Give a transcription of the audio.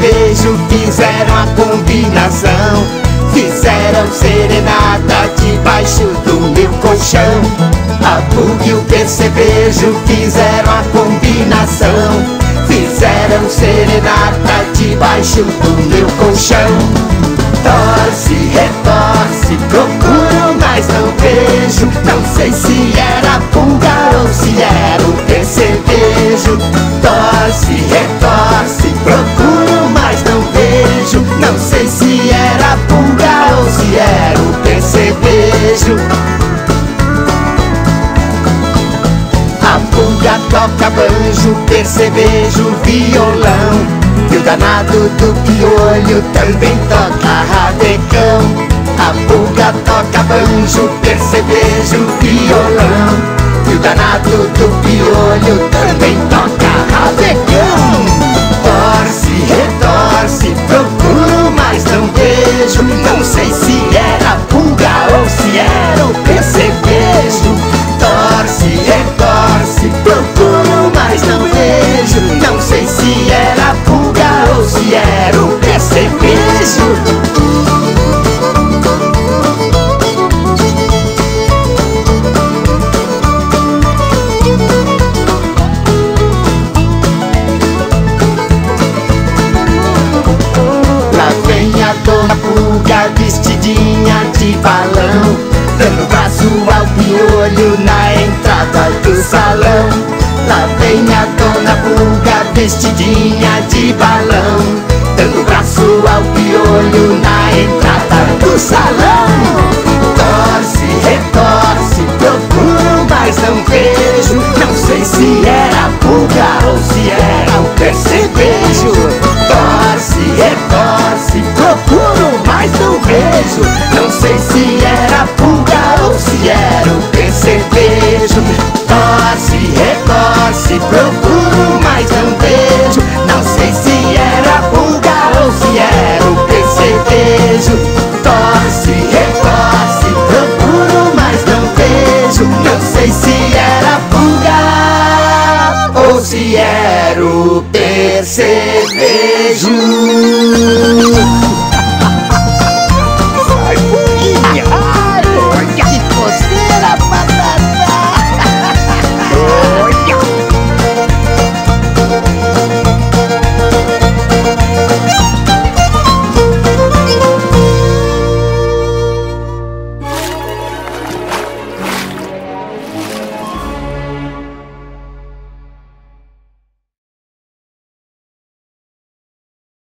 percevejo fizeram a combinação. Fizeram serenata debaixo do meu colchão. A pulga e o percevejo fizeram a combinação. Fizeram serenata debaixo do meu colchão. Torce, retorce, procuro, mas não vejo. Não sei se era a pulga ou se era o percevejo. Torce, retorce, procuro, mas não vejo. Não sei se era a pulga ou se era o percevejo. A pulga toca banjo, percevejo, violão. E o danado do piolho também toca rabecão. A pulga toca banjo, percevejo, violão. E o danado do piolho também toca rabecão. Torce, retorce, procuro, mas não vejo. Não sei se era a pulga ou se era o percevejo. Torce, retorce, procuro, mas não vejo. Não sei se era a pulga ou se era o percevejo. Lá vem a dona pulga vestidinha de balão, dando braço ao piolho na entrada do salão. Lá vem a dona pulga vestidinha de balão, dando braço ao piolho na entrada do salão. Torce, retorce, procuro, mas não vejo. Não sei se era a pulga ou se era o percevejo. Torce, retorce, procuro, mas não vejo. Não sei se era a pulga ou se era o percevejo. Torce, retorce, procuro, mas não vejo. Não sei se era a pulga ou se era o percevejo. Torce, retorce, procuro, mas não vejo. Não sei se era a pulga ou se era o percevejo.